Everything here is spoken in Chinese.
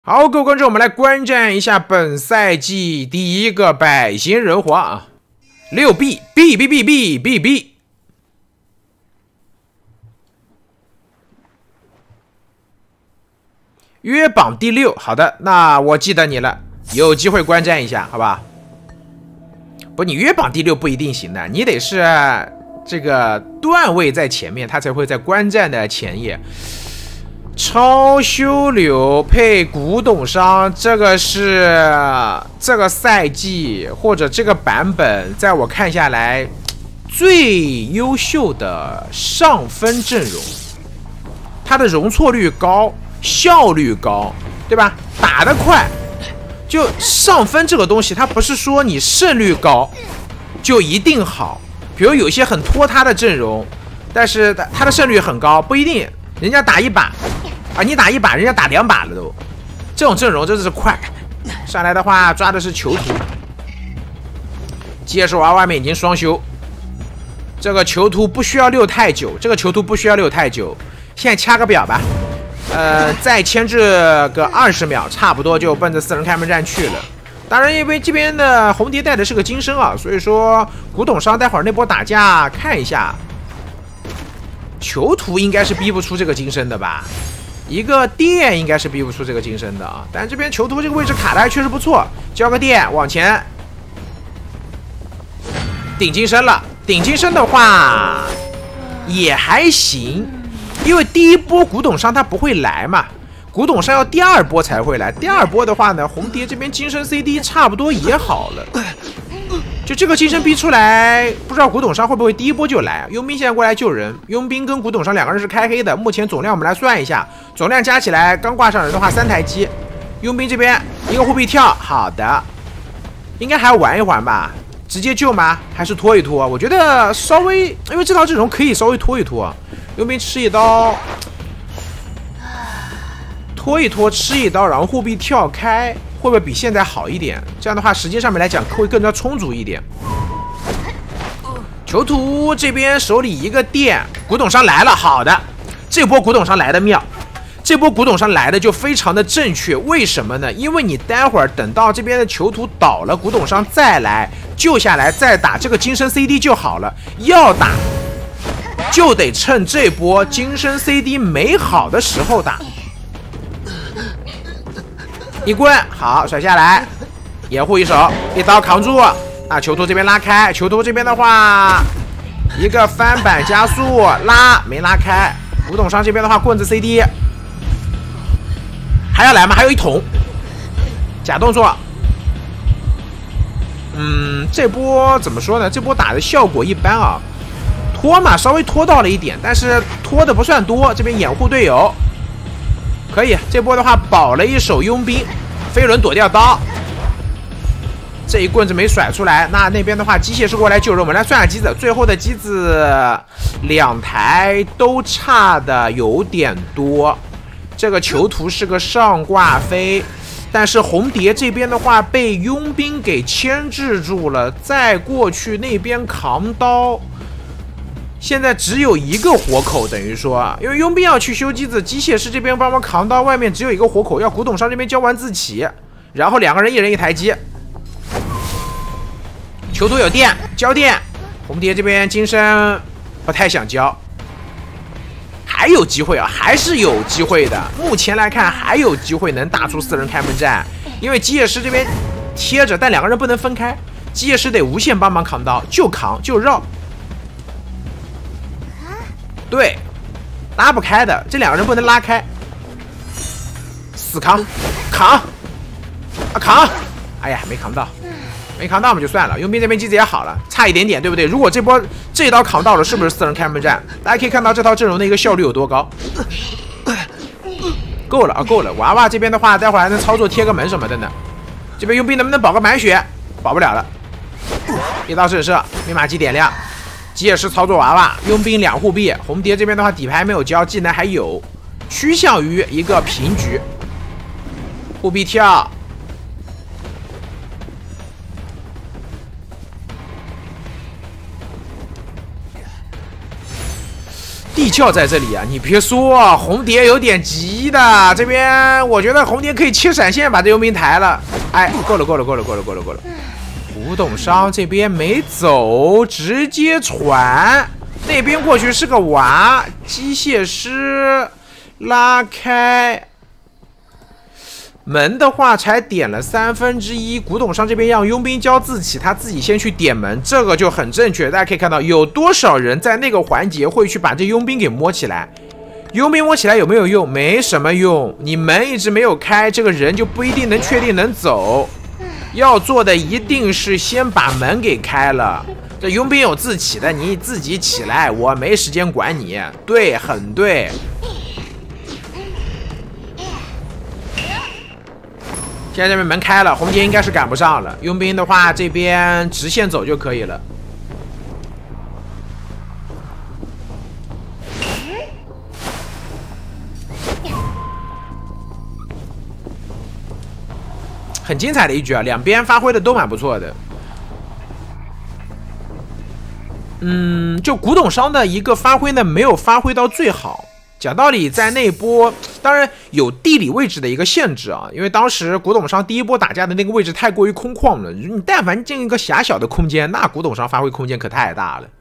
好，各位观众，我们来观战一下本赛季第一个百星人皇啊，6B，约榜第6。好的，那我记得你了，有机会观战一下，好吧？不，你约榜第6不一定行的，你得是这个段位在前面，他才会在观战的前页。 超修流配古董商，这个是这个赛季或者这个版本，在我看下来最优秀的上分阵容。它的容错率高，效率高，对吧？打得快。就上分这个东西，它不是说你胜率高就一定好。比如有些很拖沓的阵容，但是它的胜率很高，不一定。人家打一把。 啊，你打一把，人家打2把了都，这种阵容真的是快。上来的话抓的是囚徒，结实娃外面已经双修，这个囚徒不需要溜太久，现在掐个表吧，再牵制个20秒，差不多就奔着4人开门战去了。当然，因为这边的红蝶带的是个金身啊，所以说古董商待会儿那波打架看一下，囚徒应该是逼不出这个金身的吧。 一个电应该是逼不出这个金身的啊，但这边囚徒这个位置卡的还确实不错，交个电往前顶金身了。顶金身的话也还行，因为第一波古董商他不会来嘛，古董商要第2波才会来。第2波的话呢，红蝶这边金身 CD 差不多也好了。 就这个金身逼出来，不知道古董商会不会第1波就来？佣兵现在过来救人，佣兵跟古董商2个人是开黑的。目前总量我们来算一下，总量加起来刚挂上人的话3台机。佣兵这边一个护臂跳，好的，应该还要玩一玩吧？直接救吗？还是拖一拖？我觉得稍微，因为这套阵容可以稍微拖一拖。佣兵吃一刀，拖一拖，吃一刀，然后护臂跳开。 会不会比现在好一点？这样的话，时间上面来讲会更加充足一点。囚徒这边手里一个电，古董商来了，好的，这波古董商来的妙，这波古董商来的就非常的正确。为什么呢？因为你待会儿等到这边的囚徒倒了，古董商再来救下来，再打这个金身 CD 就好了。要打就得趁这波金身 CD 没好的时候打。 一棍好甩下来，掩护一手，一刀扛住。那囚徒这边拉开，囚徒这边的话，一个翻板加速拉没拉开。古董商这边的话，棍子 CD 还要来吗？还有一桶假动作。这波怎么说呢？这波打的效果一般啊，拖嘛稍微拖到了一点，但是拖的不算多。这边掩护队友。 可以，这波的话保了一手佣兵，飞轮躲掉刀，这一棍子没甩出来。那边的话，机械师过来救人，我们来算下机子，最后的机子2台都差的有点多。这个囚徒是个上挂飞，但是红蝶这边的话被佣兵给牵制住了，再过去那边扛刀。 现在只有一个活口，等于说，因为佣兵要去修机子，机械师这边帮忙扛刀，外面只有一个活口，要古董商这边交完自起，然后2个人一人一台机。囚徒有电，交电，红蝶这边金身不太想交，还有机会啊，还是有机会的。目前来看还有机会能打出4人开门战，因为机械师这边贴着，但2个人不能分开，机械师得无限帮忙扛刀，就扛就绕。 对，拉不开的，这2个人不能拉开，死扛，扛，啊扛，哎呀，没扛到，没扛到我们就算了。佣兵这边机子也好了，差一点点，对不对？如果这一刀扛到了，是不是4人开门战？大家可以看到这套阵容的一个效率有多高。够了啊，够了。娃娃这边的话，待会儿还能操作贴个门什么的呢。这边佣兵能不能保个满血？保不了了，一刀震慑，密码机点亮。 机械师操作娃娃，佣兵2护臂，红蝶这边的话底牌没有交，技能还有，趋向于一个平局。护臂跳，第鞘在这里啊！你别说，红蝶有点急的。这边我觉得红蝶可以切闪现把这佣兵抬了。哎，够了。古董商这边没走，直接传。那边过去是个娃，机械师拉开。门的话才点了1/3，古董商这边让佣兵交自起，他自己先去点门，这个就很正确。大家可以看到，有多少人在那个环节会去把这佣兵给摸起来？佣兵摸起来有没有用？没什么用。你门一直没有开，这个人就不一定能确定能走。要做的一定是先把门给开了。这佣兵有自起的，你自己起来，我没时间管你。对，很对。现在这边门开了，红蝶应该是赶不上了。佣兵的话，这边直线走就可以了。很精彩的一局啊，两边发挥的都蛮不错的。就古董商的一个发挥呢，没有发挥到最好。讲道理，在那一波，当然有地理位置的一个限制啊，因为当时古董商第一波打架的那个位置太过于空旷了，你但凡进一个狭小的空间，那古董商发挥空间可太大了。